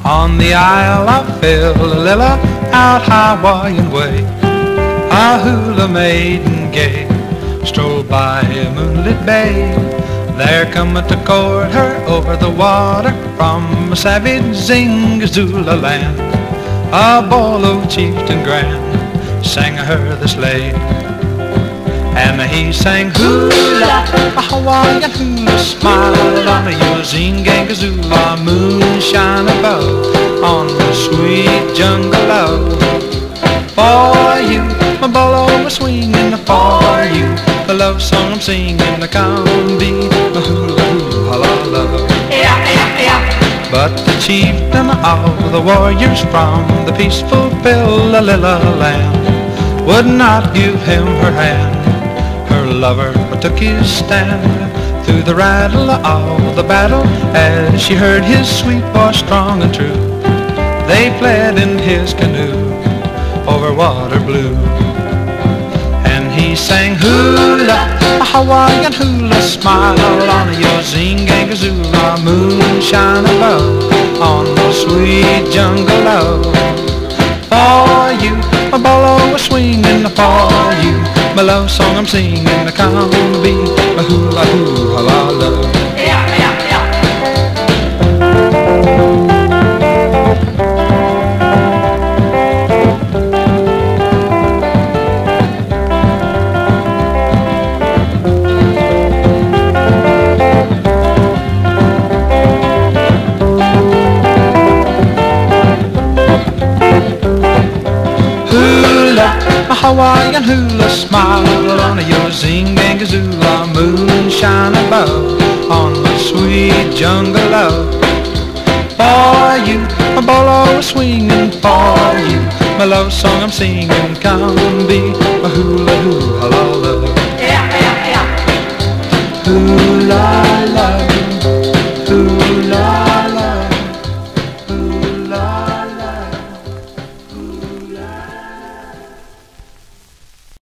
On the Isle of Hula, out Hawaiian way, a hula maiden gay strolled by a moonlit bay. There cometh to court her over the water from a savage Zingazula land. A bolo chieftain grand sang her this lay, and he sang hula, a Hawaiian hula, smile on your Zingazula, moonshine above on the sweet jungle love. For you, my bolo was swinging, for you, the love song I'm singing, the come be my hula hula love. But the chieftain of the warriors from the peaceful Pilla land would not give him her hand. Her lover took his stand through the rattle of the battle as she heard his sweet voice strong and true. They fled in his canoe over water blue, and he sang hula, a Hawaiian hula, smile on your Zingazula, moonshine above on the sweet jungle love. For you, my bolo was swinging, for you, my love song I'm singing, come be my hula hula love. A Hawaiian hula, smile on your Zingazula, moonshine above on the sweet jungle love. For you, my bolo is swinging, for you, my love song I'm singing, come be my hula hula.